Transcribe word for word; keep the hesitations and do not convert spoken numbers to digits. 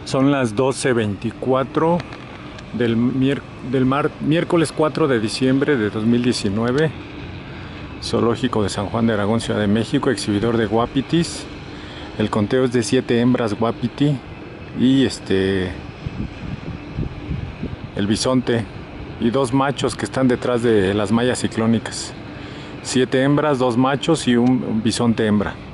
Son las doce veinticuatro del, mier del mar miércoles cuatro de diciembre de dos mil diecinueve. Zoológico de San Juan de Aragón, Ciudad de México, exhibidor de guapitis. El conteo es de siete hembras guapiti y este el bisonte y dos machos que están detrás de las mallas ciclónicas. Siete hembras, dos machos y un bisonte hembra.